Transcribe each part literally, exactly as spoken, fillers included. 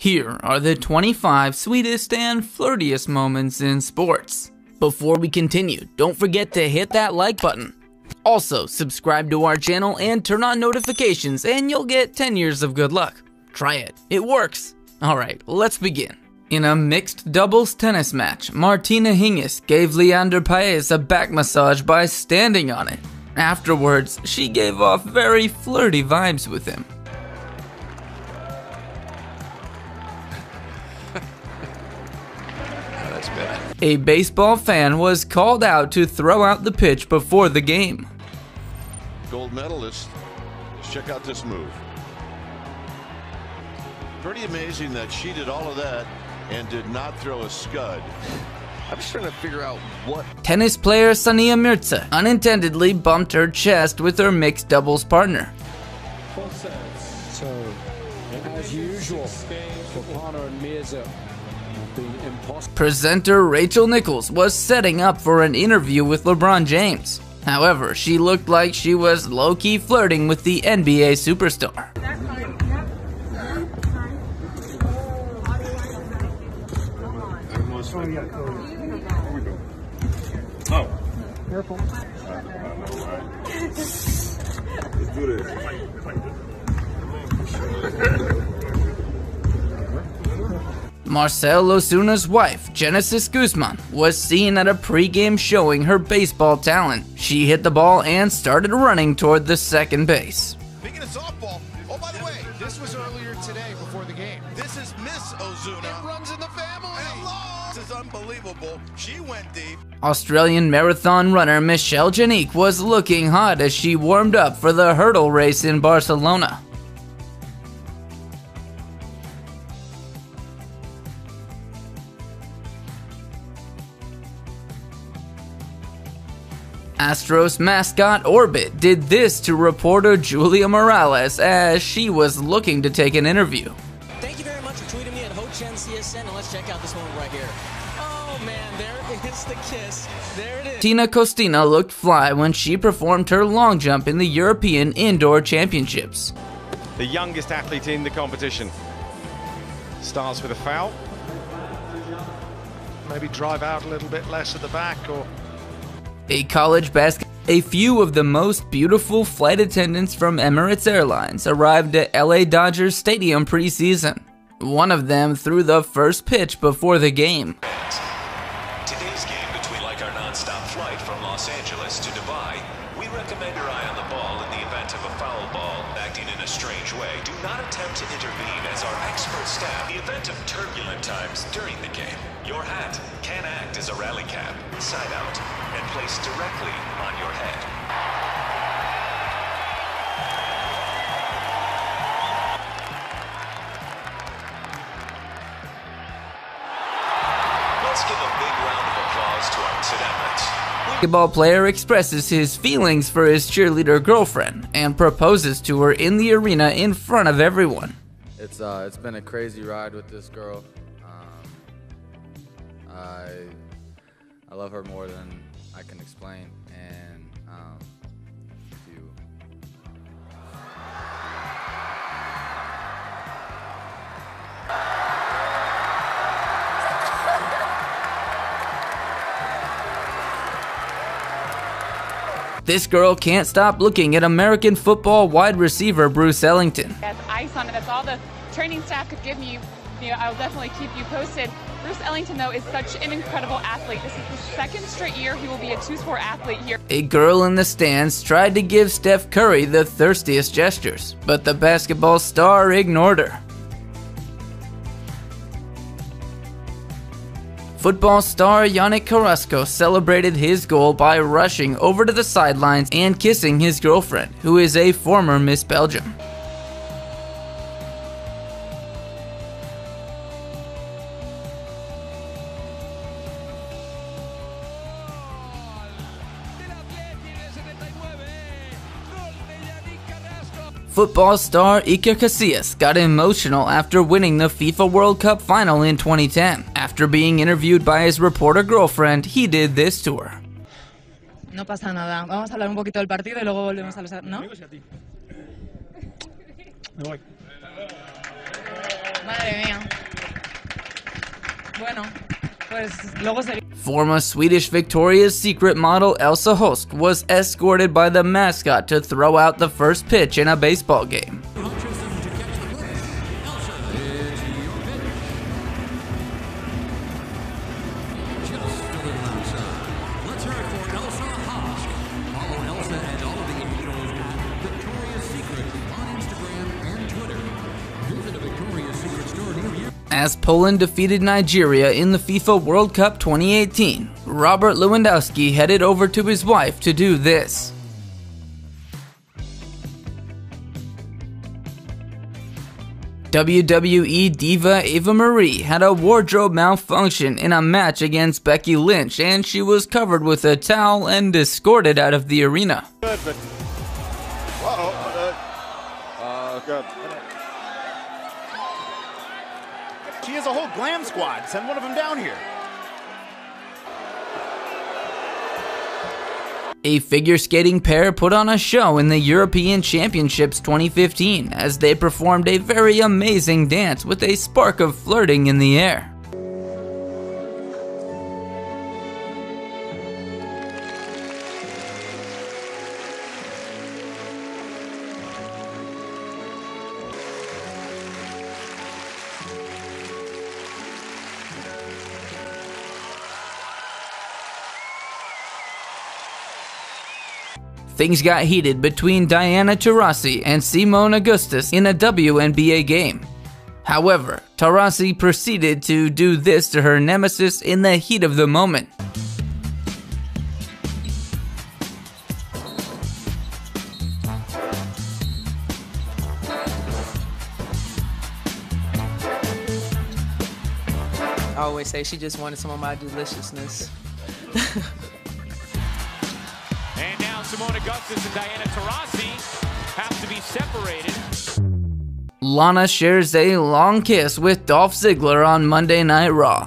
Here are the twenty-five sweetest and flirtiest moments in sports. Before we continue, don't forget to hit that like button. Also, subscribe to our channel and turn on notifications and you'll get ten years of good luck. Try it, it works. Alright, let's begin. In a mixed doubles tennis match, Martina Hingis gave Leander Paes a back massage by standing on it. Afterwards, she gave off very flirty vibes with him. That's bad. A baseball fan was called out to throw out the pitch before the game. Gold medalist. Let's check out this move. Pretty amazing that she did all of that and did not throw a scud. I'm just trying to figure out what. Tennis player Sania Mirza unintendedly bumped her chest with her mixed doubles partner. So, as usual, for Partner and Mirza, presenter Rachel Nichols was setting up for an interview with LeBron James. However, she looked like she was low-key flirting with the N B A superstar. Oh. Careful. Let's do this. Marcel Osuna's wife, Genesis Guzman, was seen at a pregame showing her baseball talent. She hit the ball and started running toward the second base. Speaking of softball, oh, by the way, this was earlier today before the game. This is Miss Ozuna. It runs in the family. Hello. This is unbelievable. She went deep. Australian marathon runner Michelle Janique was looking hot as she warmed up for the hurdle race in Barcelona. Astros mascot Orbit did this to reporter Julia Morales as she was looking to take an interview. Thank you very much for tweeting me at HoChen C S N, and let's check out this one right here. Oh man, there is the kiss. There it is. Tina Costina looked fly when she performed her long jump in the European Indoor Championships. The youngest athlete in the competition. Starts with a foul. Maybe drive out a little bit less at the back or... A college basket. A few of the most beautiful flight attendants from Emirates Airlines arrived at L A Dodgers Stadium preseason. One of them threw the first pitch before the game. Today's game between like our non-stop flight from Los Angeles to Dubai, we recommend your eye on the ball in the event of a foul ball acting in a strange way. Do not attempt to intervene as our expert staff. In the event of turbulent times during the game, your hat can act as a rally cap, inside out, and placed directly on your head. Let's give a big round of applause to our cadets. Basketball player expresses his feelings for his cheerleader girlfriend and proposes to her in the arena in front of everyone. It's uh, it's been a crazy ride with this girl. Um, I I love her more than I can explain, and um, to This girl can't stop looking at American football wide receiver Bruce Ellington. That's ice on it. That's all the training staff could give me. You know, I'll definitely keep you posted. Bruce Ellington, though, is such an incredible athlete. This is the second straight year he will be a two-sport athlete here. A girl in the stands tried to give Steph Curry the thirstiest gestures, but the basketball star ignored her. Football star Yannick Carrasco celebrated his goal by rushing over to the sidelines and kissing his girlfriend, who is a former Miss Belgium. Football star Iker Casillas got emotional after winning the FIFA World Cup final in twenty ten. After being interviewed by his reporter girlfriend, he did this to her. No pasa nada. Vamos a hablar un poquito del partido y luego volvemos a los... ¿No? Me voy. Madre mía. Bueno, pues luego sería. Former Swedish Victoria's Secret model Elsa Hosk was escorted by the mascot to throw out the first pitch in a baseball game. As Poland defeated Nigeria in the FIFA World Cup twenty eighteen, Robert Lewandowski headed over to his wife to do this. W W E diva Eva Marie had a wardrobe malfunction in a match against Becky Lynch, and she was covered with a towel and escorted out of the arena. Good, but uh-oh, uh, uh, good. She has a whole glam squad. Send one of them down here. A figure skating pair put on a show in the European Championships twenty fifteen as they performed a very amazing dance with a spark of flirting in the air. Things got heated between Diana Taurasi and Simone Augustus in a W N B A game. However, Taurasi proceeded to do this to her nemesis in the heat of the moment. I always say she just wanted some of my deliciousness. And now Simone Augustus and Diana Taurasi have to be separated. Lana shares a long kiss with Dolph Ziggler on Monday Night Raw.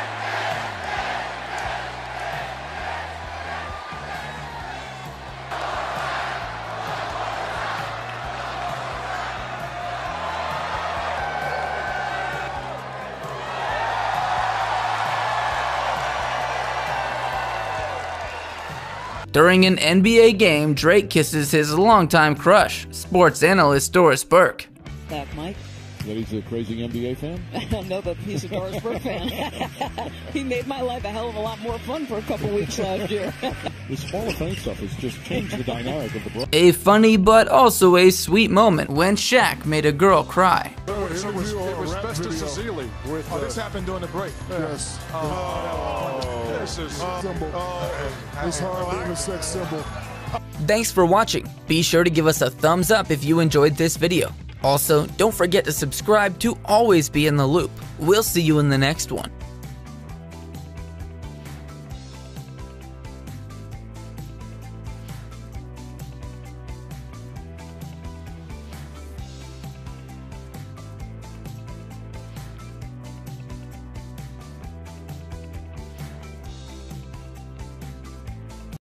During an N B A game, Drake kisses his longtime crush, sports analyst Doris Burke. That Mike? That he's a crazy N B A fan? No, but he's a Doris Burke fan. He made my life a hell of a lot more fun for a couple weeks last year. This Hall of Fame stuff has just changed the dynamic of the Bro- A funny but also a sweet moment when Shaq made a girl cry. Oh, it was, it was Festus Ezeli. With, uh, oh, this happened during the break. Yes. Oh, oh, this is symbol. Oh, it's hardly a sex symbol. Thanks for watching. Be sure to give us a thumbs up if you enjoyed this video. Also, don't forget to subscribe to always be in the loop. We'll see you in the next one.